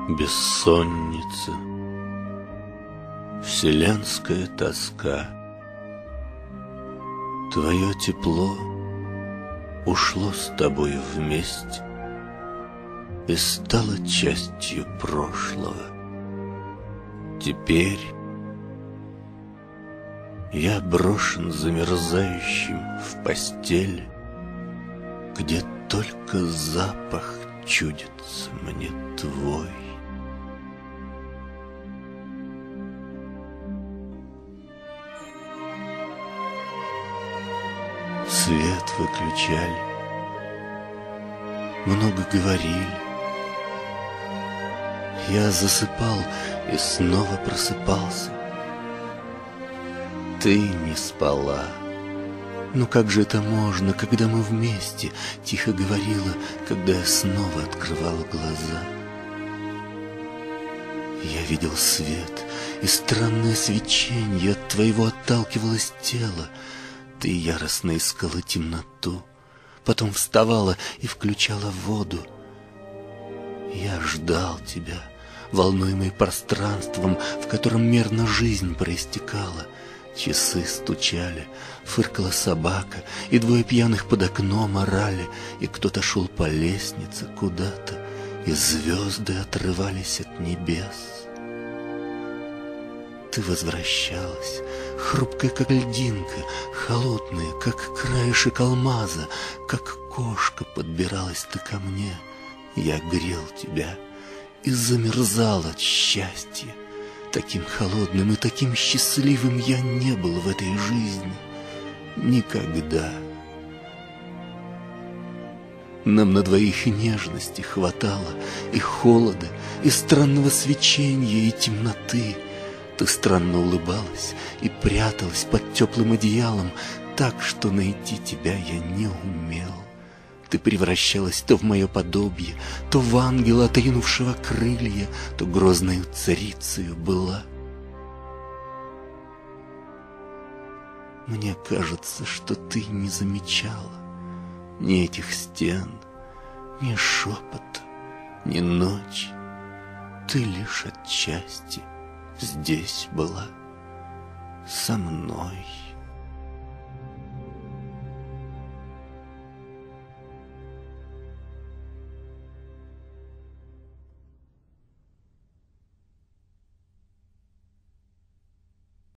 Бессонница, вселенская тоска. Твое тепло ушло с тобою вместе и стало частью прошлого. Теперь я брошен замерзающим в постель, где только запах чудится мне твой. Свет выключали, много говорили. Я засыпал и снова просыпался. Ты не спала. Ну как же это можно, когда мы вместе? Тихо говорила, когда я снова открывала глаза. Я видел свет, и странное свечение от твоего отталкивалось тело. Ты яростно искала темноту, потом вставала и включала воду. Я ждал тебя, волнуемый пространством, в котором мерно жизнь проистекала. Часы стучали, фыркала собака, и двое пьяных под окном орали, и кто-то шел по лестнице куда-то, и звезды отрывались от небес. Ты возвращалась, хрупкая, как льдинка, холодная, как краешек алмаза, как кошка подбиралась ты ко мне. Я грел тебя и замерзал от счастья. Таким холодным и таким счастливым я не был в этой жизни никогда. Нам на двоих и нежности хватало, и холода, и странного свечения, и темноты. Ты странно улыбалась и пряталась под теплым одеялом, так что найти тебя я не умел. Ты превращалась то в мое подобие, то в ангела, отринувшего крылья, то грозною царицею была. Мне кажется, что ты не замечала ни этих стен, ни шепота, ни ночи. Ты лишь отчасти здесь была со мной.